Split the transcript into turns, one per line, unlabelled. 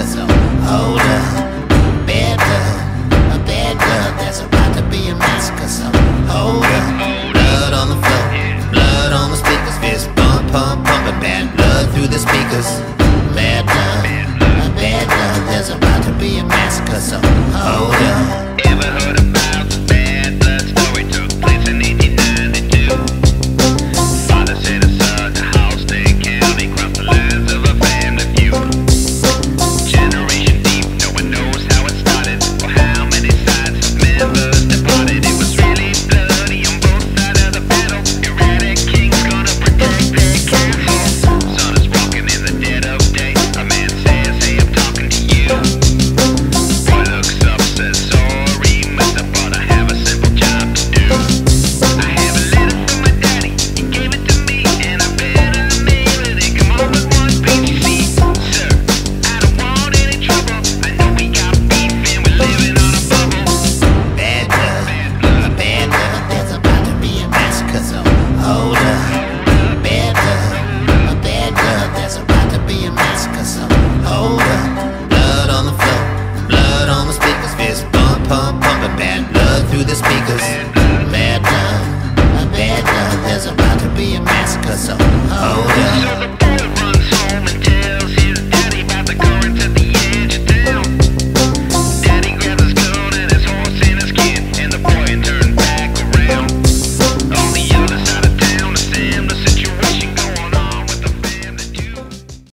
massacre. So hold up, bad blood, there's about to be a massacre. So hold up, blood on the floor, blood on the speakers, fist pump, pump, pumping bad blood through the speakers. Bad blood, there's about to be a massacre. So hold up.
Ever heard about the bad blood story? Took place in 1892. Father said his son to Halsted County, crossed the lines of a family feud. Generation deep, no one knows how it started or how many sides of members departed. It was really bloody on both sides of the battle. Erratic kings gonna protect their castle. Sun is walking in the dead of day. A man says, hey, I'm talking to you. Boy looks up, says, sorry, mister, but I have a simple job to do. I have a letter from my daddy, he gave it to me, and I better mail it and come on with one piece. Sir, I don't want any trouble. I know we got beef and we're living on a bubble.
Bad blood, there's about to be a massacre. So hold up, bad blood, there's about to be a massacre. So hold up, blood on the floor, blood on the speakers, fist pump, pump, pumping bad blood through the speakers.